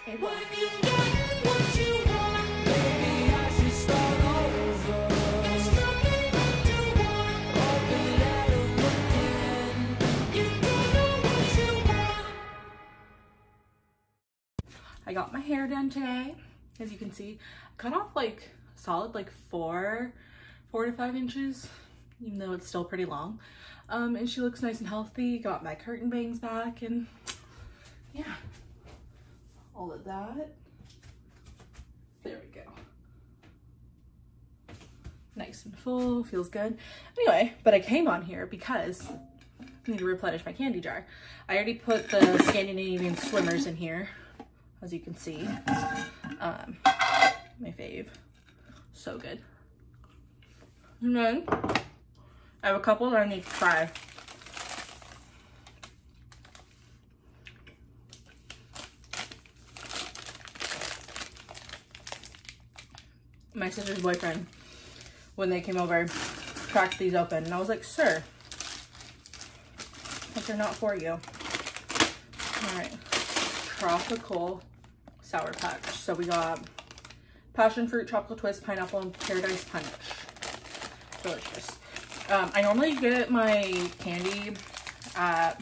It will. I got my hair done today. As you can see, I cut off like solid like 4 to 5 inches, even though it's still pretty long. And she looks nice and healthy. Got my curtain bangs back, and yeah, all of that. There we go. Nice and full, feels good. Anyway, but I came on here because I need to replenish my candy jar. I already put the Scandinavian Swimmers in here, as you can see. My fave. So good. And then I have a couple that I need to try. My sister's boyfriend, when they came over, cracked these open, and I was like, sir, but they're not for you. All right, tropical Sour Patch. So we got passion fruit, tropical twist, pineapple, and paradise punch. Delicious. I normally get my candy at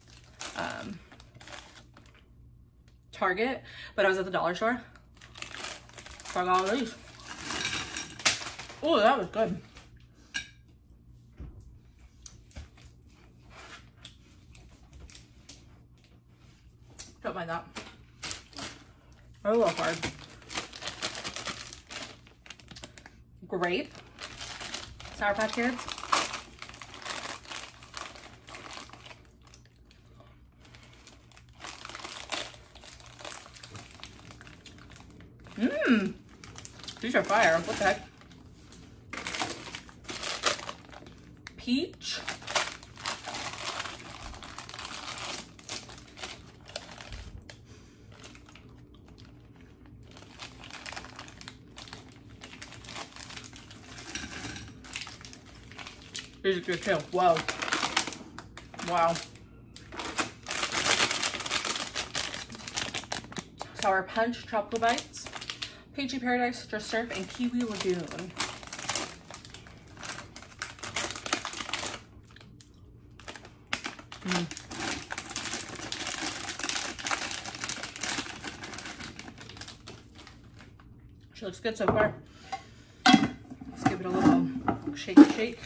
Target, but I was at the dollar store, so I got all these. Oh, that was good. Don't mind that. A little hard. Grape. Sour Patch Kids. Mmm. These are fire. What the heck? Peach. These are good too. Whoa. Wow. Sour Punch, Tropical Bites, Peachy Paradise, Citrus Surf, and Kiwi Lagoon. She looks good so far. Let's give it a little shake.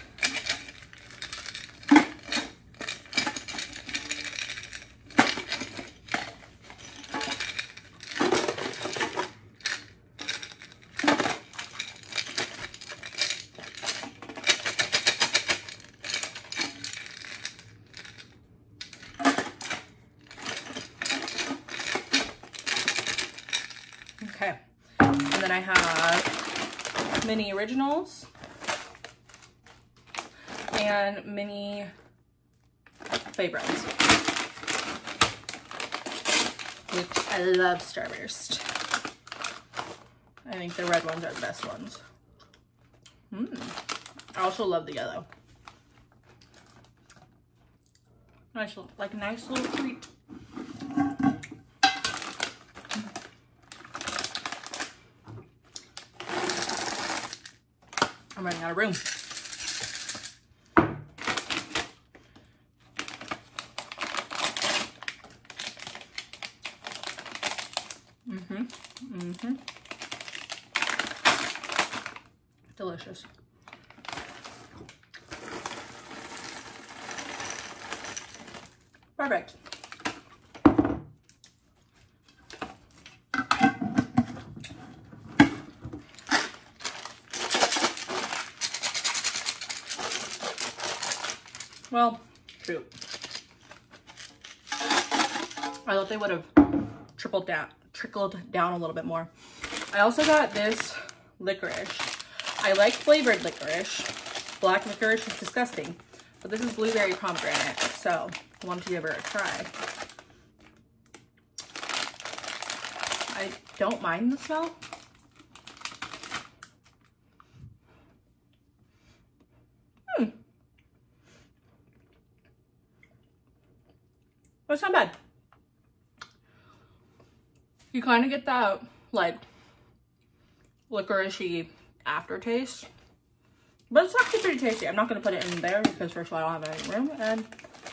Okay, and then I have mini originals and mini favorites, which I love Starburst. I think the red ones are the best ones. I also love the yellow. Nice, like a nice little treat. I'm running out of room. Delicious. Perfect. Well, shoot. I thought they would have trickled down a little bit more. I also got this licorice. I like flavored licorice. Black licorice is disgusting, but this is blueberry pomegranate, so I wanted to give her a try. I don't mind the smell. That's not bad. You kind of get that like licoricey aftertaste, but it's actually pretty tasty. I'm not going to put it in there because first of all I don't have any room and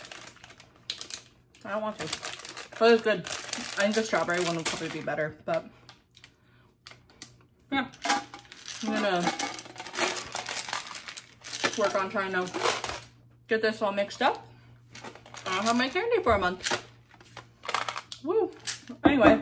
I don't want to, but it's good. I think the strawberry one would probably be better, but yeah, I'm gonna work on trying to get this all mixed up. I don't have my candy for a month. Woo. Anyway,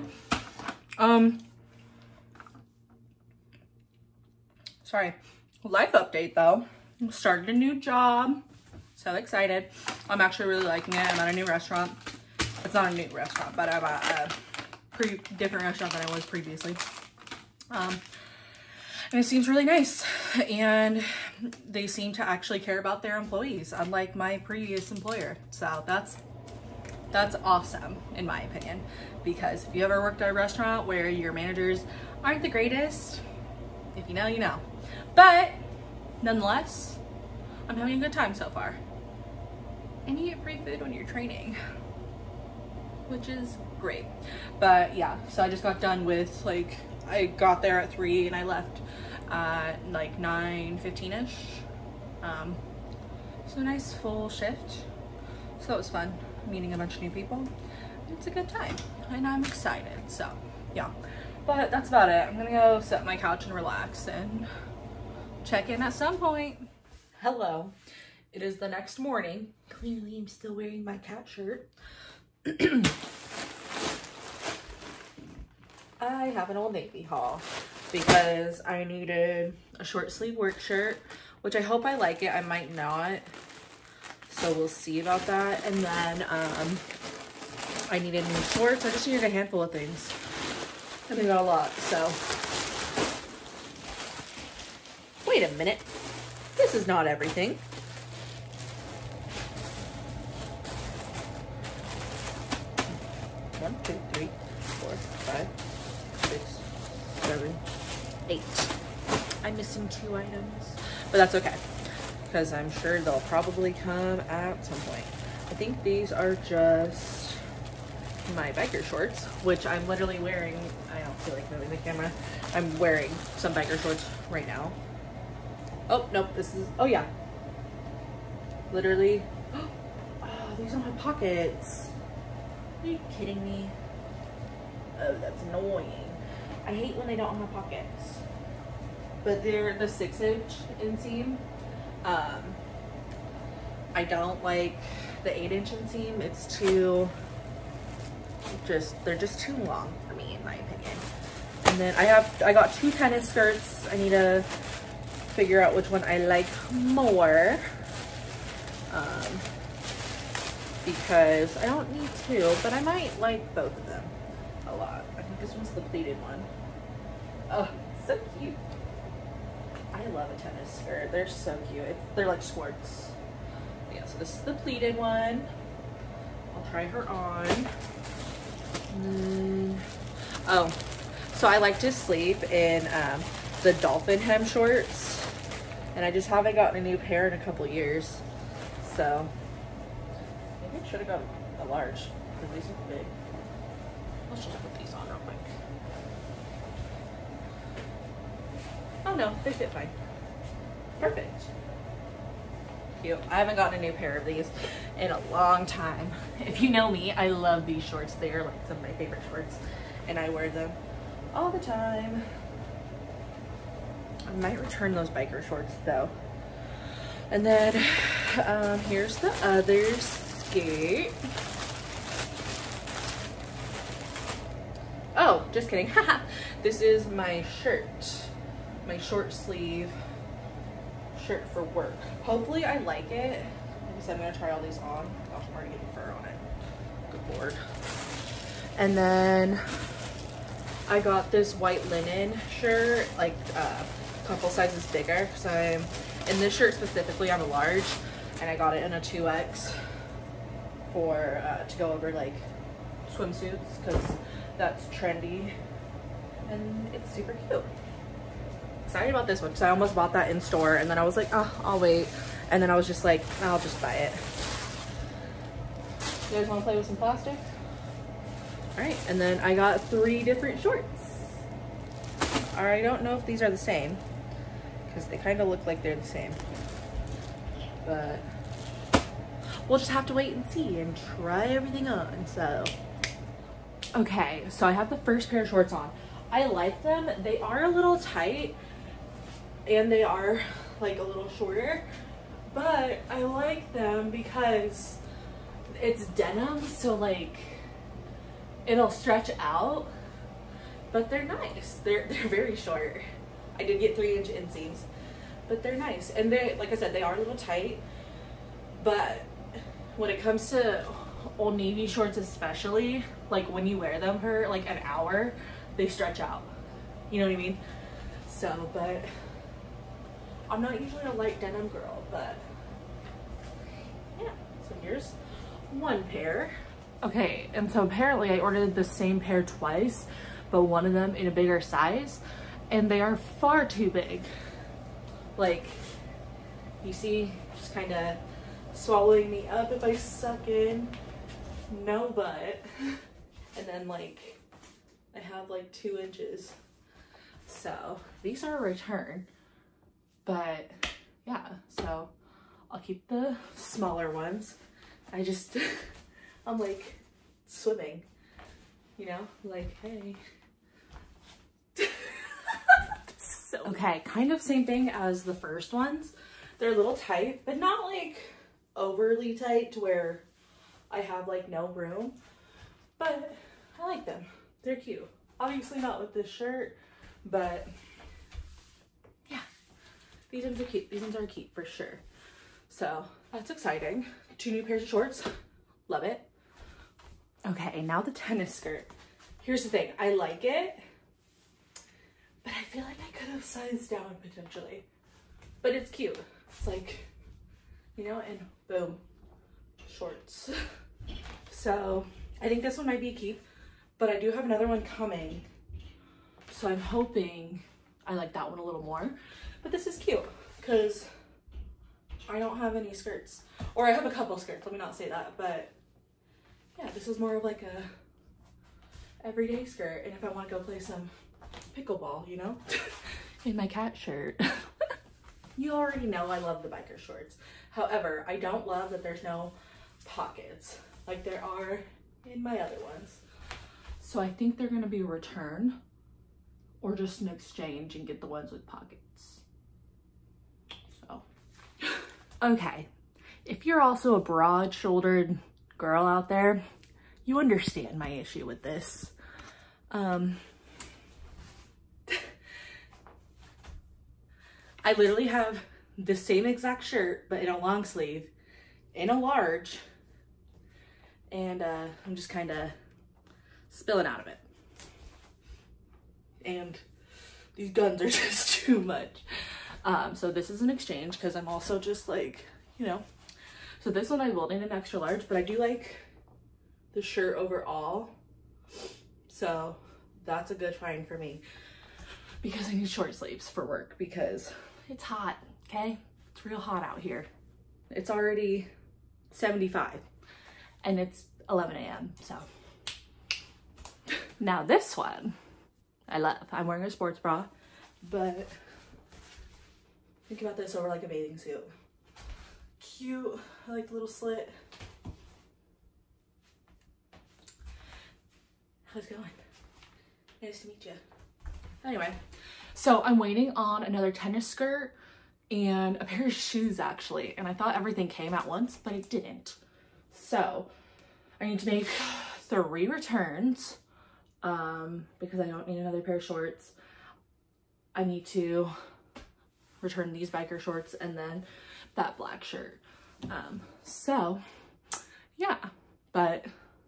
sorry, life update though. Started a new job. So excited. I'm actually really liking it. I'm at a new restaurant. It's not a new restaurant, but I'm at a different restaurant than I was previously. And it seems really nice. And they seem to actually care about their employees, unlike my previous employer. So that's awesome, in my opinion. Because if you ever worked at a restaurant where your managers aren't the greatest, if you know, you know. But nonetheless, I'm having a good time so far. And you get free food when you're training, which is great. But yeah, so I just got done with, like, I got there at 3 and I left at like 9:15ish. So a nice full shift. So it was fun meeting a bunch of new people. It's a good time and I'm excited. So yeah, but that's about it. I'm gonna go sit on my couch and relax and check in at some point. Hello, it is the next morning. Clearly I'm still wearing my cat shirt. I have an Old Navy haul because I needed a short sleeve work shirt, which I hope I like it. I might not, so we'll see about that. And then I needed new shorts. I just needed a handful of things and I got a lot. So wait a minute, this is not everything. One, two, three, 4, 5, 6, 7, 8. I'm missing 2 items, but that's okay because I'm sure they'll probably come at some point. I think these are just my biker shorts, which I'm literally wearing. I don't feel like moving the camera. I'm wearing some biker shorts right now. Oh, nope, this is, oh yeah. Literally, oh, these don't have pockets. Are you kidding me? Oh, that's annoying. I hate when they don't have pockets. But they're the 6-inch inseam. I don't like the 8-inch inseam. It's too, they're just too long for me, in my opinion. And then I got 2 tennis skirts. I need to figure out which one I like more. Because I don't need 2, but I might like both of them a lot. I think this one's the pleated one. Oh, so cute. I love a tennis skirt. They're so cute. They're like squirts. Yeah, so this is the pleated one. I'll try her on. Oh, so I like to sleep in the dolphin hem shorts. And I just haven't gotten a new pair in a couple years. So maybe I should have got a large because these are big. Let's just put these on real quick. Oh no, they fit fine. Perfect. Cute. I haven't gotten a new pair of these in a long time. If you know me, I love these shorts. They are like some of my favorite shorts and I wear them all the time. I might return those biker shorts though. And then here's the other skirt. Oh, just kidding. This is my shirt. My short sleeve shirt for work. Hopefully I like it. Like I said, I'm gonna try all these on. Gosh, I'm already getting fur on it. Good lord. And then I got this white linen shirt, like a couple sizes bigger, because I'm, in this shirt specifically, I'm a large, and I got it in a 2X for, to go over like swimsuits, because that's trendy, and it's super cute. Excited about this one, because I almost bought that in store, and then I was like, oh, I'll wait, and then I was just like, I'll just buy it. You guys want to play with some plastic? All right, and then I got 3 different shorts. I don't know if these are the same because they kind of look like they're the same, but we'll just have to wait and see and try everything on. So, okay, so I have the first pair of shorts on. I like them. They are a little tight and they are like a little shorter, but I like them because it's denim, so like it'll stretch out, but they're nice. They're very short. I did get 3-inch inseams, but they're nice. And they, like I said, they are a little tight, but when it comes to Old Navy shorts especially, like when you wear them for like an hour, they stretch out. You know what I mean? So, but I'm not usually a light denim girl, but yeah. So here's one pair. Okay, and so apparently I ordered the same pair twice, but one of them in a bigger size, and they are far too big. Like, you see, just kind of swallowing me up if I suck in. No butt. And then like, I have like 2 inches. So these are a return, but yeah, so I'll keep the smaller ones. I'm like swimming, you know, like, hey. So okay, kind of same thing as the first ones. They're a little tight, but not like overly tight to where I have like no room, but I like them. They're cute. Obviously not with this shirt, but yeah, these ones are cute. These ones are cute for sure. So that's exciting. 2 new pairs of shorts. Love it. Okay, now the tennis skirt. Here's the thing. I like it, but I feel like I could have sized down potentially. But it's cute. It's like, you know, and boom, shorts. So I think this one might be a keep, but I do have another one coming. So I'm hoping I like that one a little more. But this is cute because I don't have any skirts. Or I have a couple skirts, let me not say that. But yeah, this is more of like a everyday skirt. And if I want to go play some pickleball, you know, in my cat shirt. You already know I love the biker shorts. However, I don't love that there's no pockets like there are in my other ones. So I think they're gonna be a return or just an exchange and get the ones with pockets. So, okay. If you're also a broad-shouldered girl out there, you understand my issue with this. I literally have the same exact shirt, but in a long sleeve, in a large, and I'm just kind of spilling out of it. And these guns are just too much. So this is an exchange because I'm also just like, you know, so this one I will need an extra large, but I do like the shirt overall. So that's a good find for me because I need short sleeves for work because it's hot, okay? It's real hot out here. It's already 75 and it's 11 a.m. So now this one I love. I'm wearing a sports bra, but think about this over like a bathing suit. Cute. I like the little slit. How's it going? Nice to meet you. Anyway, so I'm waiting on another tennis skirt and a pair of shoes actually, and I thought everything came at once, but it didn't. So I need to make 3 returns because I don't need another pair of shorts. I need to return these biker shorts and then that black shirt. So yeah, but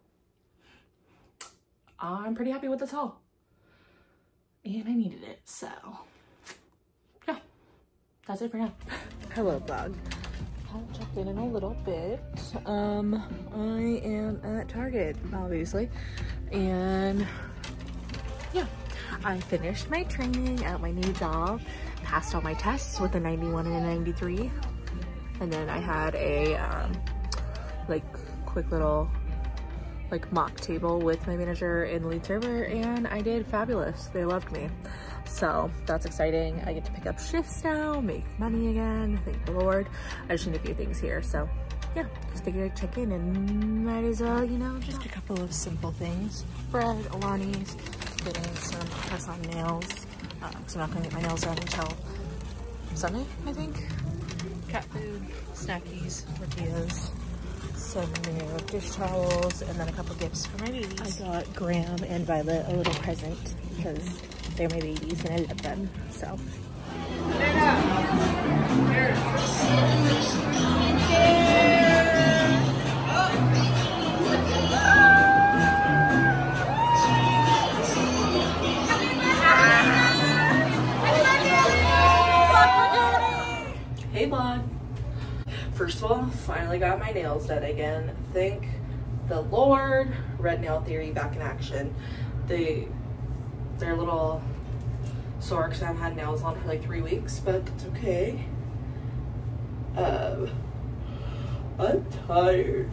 I'm pretty happy with this haul and I needed it. So yeah, that's it for now. Hello vlog. I'll check in a little bit. I am at Target obviously, and yeah, I finished my training at my new job, passed all my tests with a 91 and a 93, and then I had a like quick little like mock table with my manager and the lead server, and I did fabulous. They loved me. So that's exciting. I get to pick up shifts now, make money again, thank the Lord. I just need a few things here. So yeah, just figured I'd check in and might as well, you know, just a couple of simple things. Bread, Alani's, getting some press-on nails, because I'm not gonna get my nails done until Sunday, I think. Cat food, snackies, tortillas, some new dish towels, and then a couple gifts for my babies. I got Graham and Violet a little present because they're my babies and I love them, so. Hey vlog. First of all, finally got my nails done again. Thank the Lord. Red Nail Theory back in action. They're a little sore because I haven't had nails on for like 3 weeks, but it's okay. I'm tired.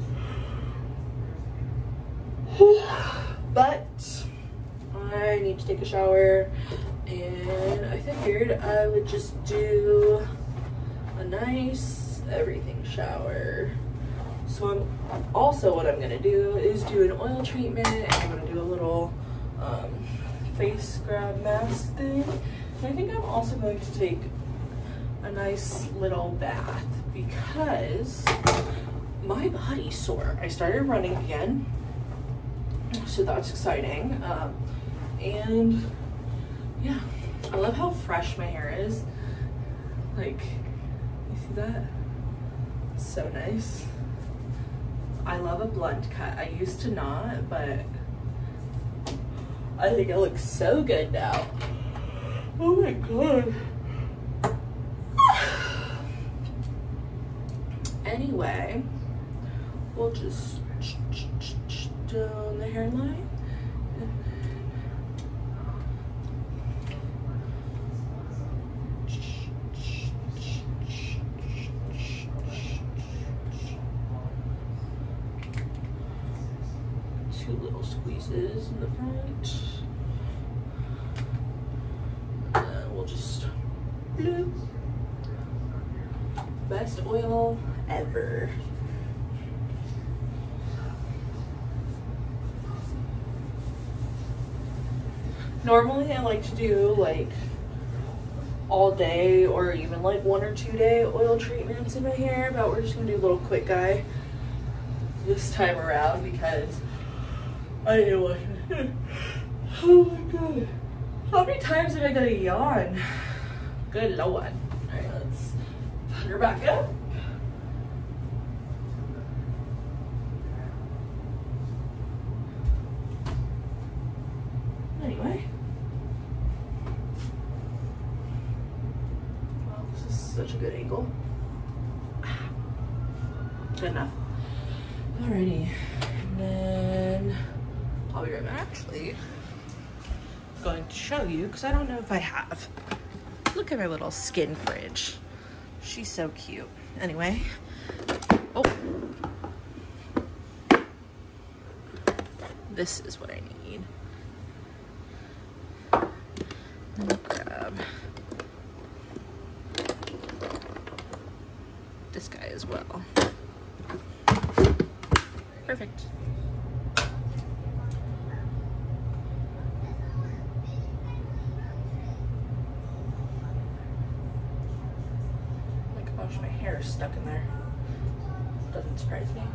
But I need to take a shower, and I figured I would just do a nice everything shower. So also what I'm gonna do is do an oil treatment, and I'm gonna do a little face scrub mask thing. And I think I'm also going to take a nice little bath because my body's sore. I started running again, so that's exciting. And yeah, I love how fresh my hair is. Like, you see that? It's so nice. I love a blunt cut. I used to not, but I think it looks so good now. Oh my god. Anyway, we'll just down the hairline. Two little squeezes in the front. And we'll just bloop. Best oil ever. Normally I like to do like all day or even like 1 or 2 day oil treatments in my hair, but we're just gonna do a little quick guy this time around because I didn't want to. Oh my god. How many times am I gonna yawn? Good lord. Alright, let's put her back up. Anyway. Well, this is such a good angle. Good enough. Alrighty. And then I'll be right back. Actually, I'm going to show you because I don't know if I have. Look at my little skin fridge. She's so cute. Anyway. Oh. This is what I need. I'm gonna grab this guy as well. Perfect. My gosh, my hair is stuck in there. Doesn't surprise me.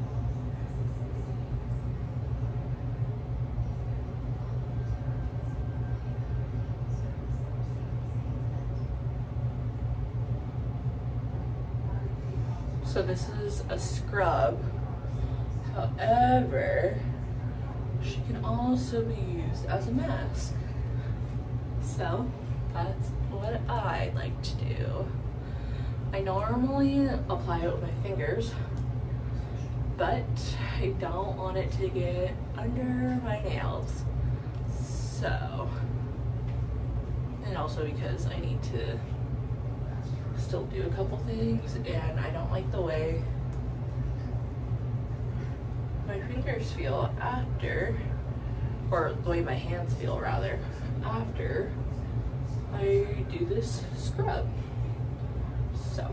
So this is a scrub. However, she can also be used as a mask. So that's what I like to do. I normally apply it with my fingers, but I don't want it to get under my nails. So, and also because I need to still do a couple things, and I don't like the way my my fingers feel after, or the way my hands feel rather, after I do this scrub. So.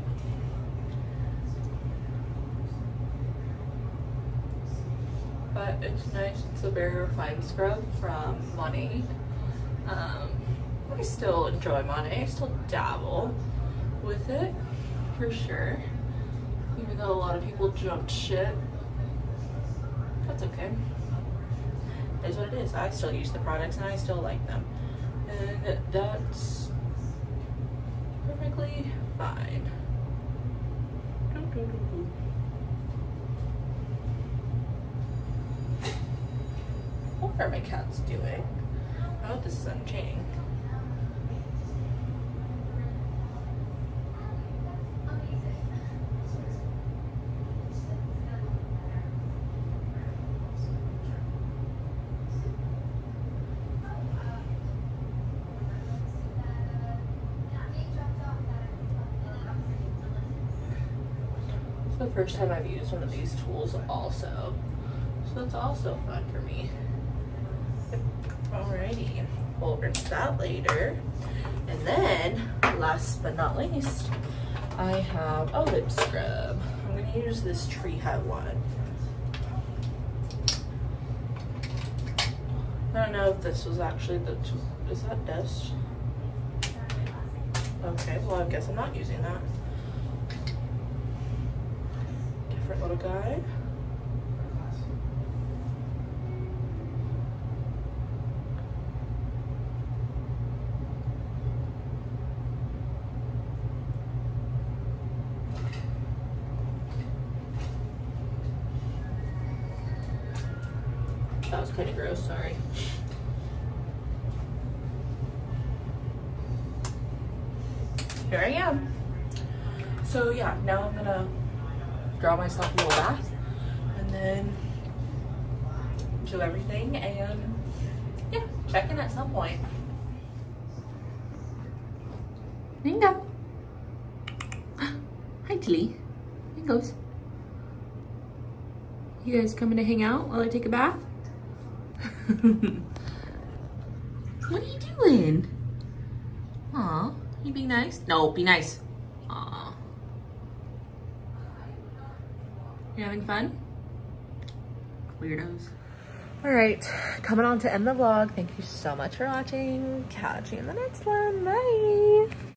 But it's nice. It's a very refined scrub from Money. I still enjoy Money. I still dabble with it for sure. Even though a lot of people jumped ship. That's okay. It is what it is. I still use the products and I still like them. And that's perfectly fine. What are my cats doing? Oh, this is unchained. It's the first time I've used one of these tools also. So it's also fun for me. Alrighty, we'll rinse that later. And then, last but not least, I have a lip scrub. I'm gonna use this Tree Hut one. I don't know if this was actually the, is that dust? Okay, well I guess I'm not using that. Different little guy. That was kind of gross, sorry. Here I am. So yeah, now I'm gonna draw myself a little bath and then do everything and yeah, check in at some point. Linda. Hi Tilly. Here goes. You guys coming to hang out while I take a bath? What are you doing? Aw, you being nice? No, be nice. Aw. You having fun? Weirdos. All right, coming on to end the vlog. Thank you so much for watching. Catch you in the next one. Bye.